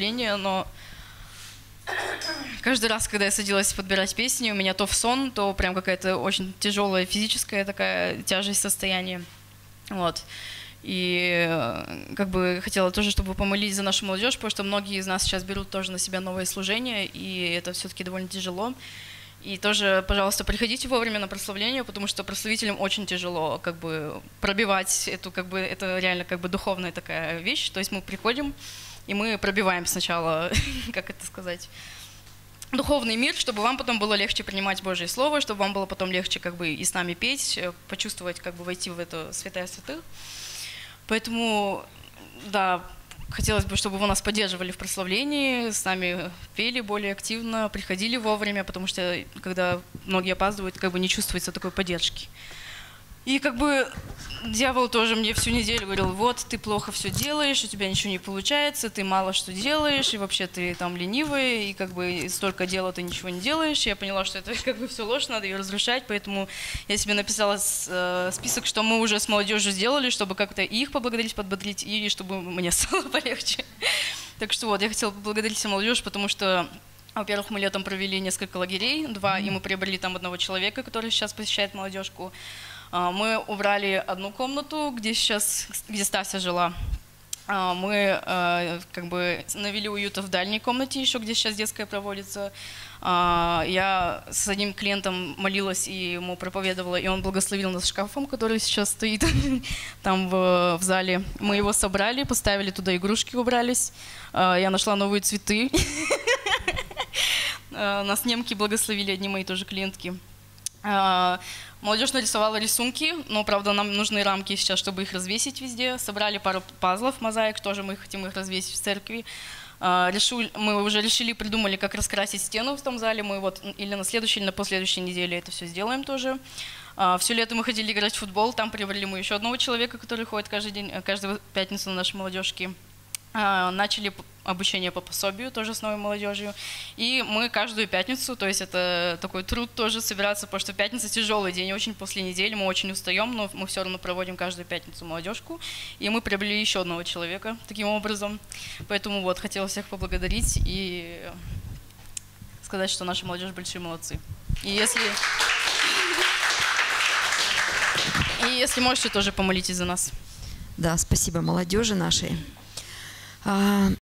выступление, но каждый раз, когда я садилась подбирать песни, у меня то в сон, то прям какая-то очень тяжелая физическая такая тяжесть состояния. Вот. И как бы хотела тоже, чтобы вы помолились за нашу молодежь, потому что многие из нас сейчас берут тоже на себя новые служения, и это все-таки довольно тяжело. И тоже, пожалуйста, приходите вовремя на прославление, потому что прославителям очень тяжело как бы пробивать эту, как бы, это реально как бы духовная такая вещь. То есть мы приходим, и мы пробиваем сначала, как это сказать, духовный мир, чтобы вам потом было легче принимать Божье Слово, чтобы вам было потом легче как бы и с нами петь, почувствовать, как бы войти в это святая святых. Поэтому, да, хотелось бы, чтобы вы нас поддерживали в прославлении, с нами пели более активно, приходили вовремя, потому что, когда многие опаздывают, как бы не чувствуется такой поддержки. И как бы дьявол тоже мне всю неделю говорил: вот, ты плохо все делаешь, у тебя ничего не получается, ты мало что делаешь, и вообще ты там ленивый, и как бы столько дела ты ничего не делаешь. Я поняла, что это как бы все ложь, надо ее разрушать, поэтому я себе написала список, что мы уже с молодежью сделали, чтобы как-то их поблагодарить, подбодрить, и чтобы мне стало полегче. Так что вот, я хотела поблагодарить всю молодежь, потому что, во-первых, мы летом провели несколько лагерей, 2, и мы приобрели там одного человека, который сейчас посещает молодежку. Мы убрали одну комнату, где Стася жила. Мы как бы навели уюта в дальней комнате еще, где сейчас детская проводится. Я с одним клиентом молилась и ему проповедовала, и он благословил нас шкафом, который сейчас стоит там в зале. Мы его собрали, поставили туда игрушки, убрались. Я нашла новые цветы. Нас немки благословили, одни мои тоже клиентки. Молодежь нарисовала рисунки, но, правда, нам нужны рамки сейчас, чтобы их развесить везде. Собрали пару пазлов, мозаик, тоже мы хотим их развесить в церкви. Мы уже решили, придумали, как раскрасить стену в том зале. Мы вот или на следующей, или на последующей неделе это все сделаем тоже. Все лето мы ходили играть в футбол, там приобрели мы еще одного человека, который ходит каждый день, каждую пятницу на нашей молодежке. Начали обучение по пособию тоже с новой молодежью. И мы каждую пятницу, то есть это такой труд тоже собираться, потому что пятница тяжелый день, очень после недели, мы очень устаем, но мы все равно проводим каждую пятницу молодежку. И мы приобрели еще одного человека таким образом. Поэтому вот, хотела всех поблагодарить и сказать, что наша молодежь большие молодцы. И если можете, тоже помолитесь за нас. Да, спасибо молодежи нашей.